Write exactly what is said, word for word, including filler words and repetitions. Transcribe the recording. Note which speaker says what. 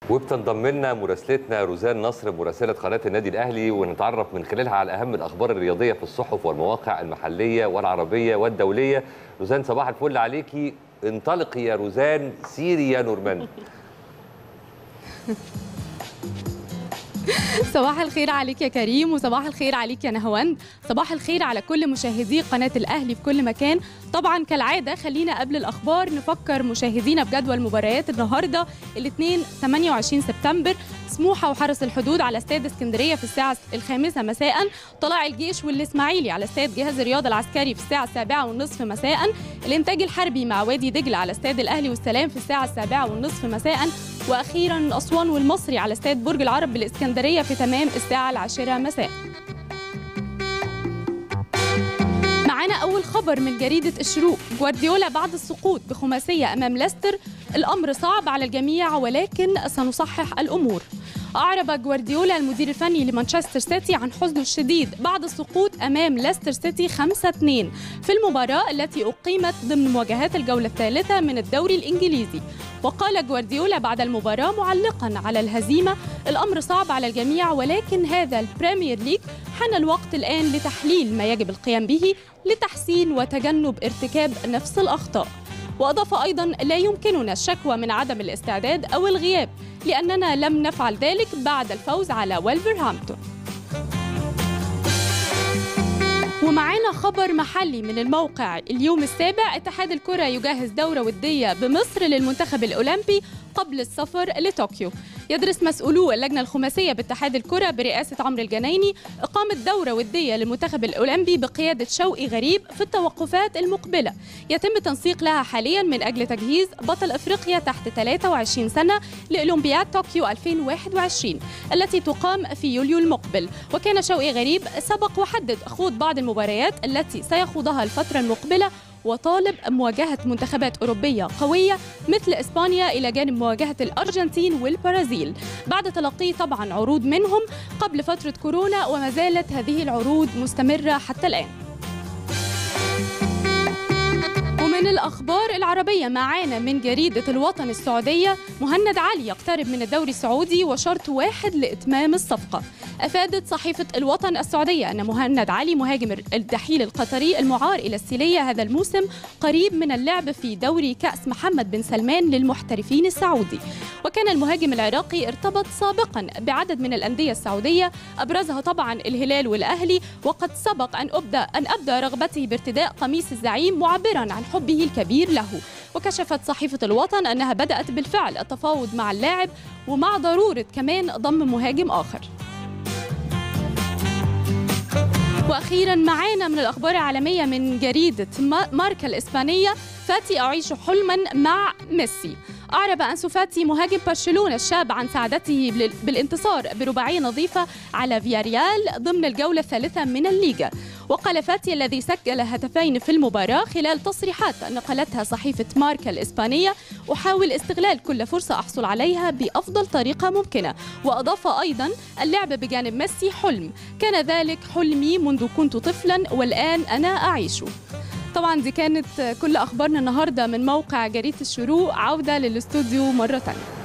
Speaker 1: وبتنضم لنا مراسلتنا روزان نصر مراسله قناه النادي الاهلي، ونتعرف من خلالها على اهم الاخبار الرياضيه في الصحف والمواقع المحليه والعربيه والدوليه. روزان صباح الفل عليكي، انطلقي يا روزان، سيري يا نورمان.
Speaker 2: صباح الخير عليك يا كريم، وصباح الخير عليك يا نهاوند، صباح الخير على كل مشاهدي قناة الأهلي في كل مكان. طبعا كالعادة خلينا قبل الأخبار نفكر مشاهدينا بجدول مباريات النهاردة الاثنين ثمانية وعشرين سبتمبر. سموحة وحرس الحدود على استاد اسكندرية في الساعة الخامسة مساء، طلائع الجيش والإسماعيلي على استاد جهاز الرياضة العسكري في الساعة السابعة والنصف مساء، الإنتاج الحربي مع وادي دجلة على استاد الأهلي والسلام في الساعة السابعة والنصف مساء، وأخيرا أسوان والمصري على استاد برج العرب بالإسكندرية في تمام الساعة العاشرة مساء. معانا أول خبر من جريدة الشروق. جوارديولا بعد السقوط بخماسية أمام ليستر، الأمر صعب على الجميع ولكن سنصحح الأمور. أعرب جوارديولا المدير الفني لمانشستر سيتي عن حزنه الشديد بعد السقوط أمام ليستر سيتي خمسة اثنين في المباراة التي أقيمت ضمن مواجهات الجولة الثالثة من الدوري الإنجليزي. وقال جوارديولا بعد المباراة معلقا على الهزيمة: الأمر صعب على الجميع ولكن هذا البريمير ليج، حان الوقت الآن لتحليل ما يجب القيام به لتحسين وتجنب ارتكاب نفس الأخطاء. وأضاف أيضا: لا يمكننا الشكوى من عدم الاستعداد أو الغياب لأننا لم نفعل ذلك بعد الفوز على وولفرهامبتون. ومعانا خبر محلي من الموقع اليوم السابع. اتحاد الكرة يجهز دورة ودية بمصر للمنتخب الأولمبي قبل السفر لطوكيو. يدرس مسؤولو اللجنة الخماسية باتحاد الكرة برئاسة عمرو الجنايني إقامة دورة ودية للمنتخب الأولمبي بقيادة شوقي غريب في التوقفات المقبلة. يتم تنسيق لها حاليا من أجل تجهيز بطل أفريقيا تحت ثلاثة وعشرين سنة لأولمبياد طوكيو ألفين وواحد وعشرين التي تقام في يوليو المقبل. وكان شوقي غريب سبق وحدد خوض بعض المباريات التي سيخوضها الفترة المقبلة، وطالب مواجهة منتخبات أوروبية قوية مثل إسبانيا إلى جانب مواجهة الأرجنتين والبرازيل، بعد تلقيه طبعا عروض منهم قبل فترة كورونا، وما زالت هذه العروض مستمرة حتى الآن. ومن الأخبار العربية معانا من جريدة الوطن السعودية. مهند علي يقترب من الدوري السعودي وشرط واحد لإتمام الصفقة. أفادت صحيفة الوطن السعودية أن مهند علي مهاجم الدحيل القطري المعار إلى السيلية هذا الموسم قريب من اللعب في دوري كأس محمد بن سلمان للمحترفين السعودي. وكان المهاجم العراقي ارتبط سابقا بعدد من الأندية السعودية أبرزها طبعا الهلال والأهلي، وقد سبق أن أبدى أن أبدى رغبته بارتداء قميص الزعيم معبرا عن حبه الكبير له. وكشفت صحيفة الوطن أنها بدأت بالفعل التفاوض مع اللاعب ومع ضرورة كمان ضم مهاجم آخر. وأخيرا معانا من الأخبار العالمية من جريدة ماركا الإسبانية. فاتي أعيش حلما مع ميسي. أعرب أنسو فاتي مهاجم برشلونة الشاب عن سعادته بالانتصار برباعية نظيفة على فياريال ضمن الجولة الثالثة من الليغا. وقال فاتي الذي سجل هدفين في المباراة خلال تصريحات نقلتها صحيفة ماركا الإسبانية: أحاول استغلال كل فرصة أحصل عليها بأفضل طريقة ممكنة. وأضاف أيضا: اللعب بجانب ميسي حلم، كان ذلك حلمي منذ كنت طفلا والآن أنا أعيشه. طبعا دي كانت كل أخبارنا النهاردة من موقع جريدة الشروق. عودة للاستوديو مرة تانية.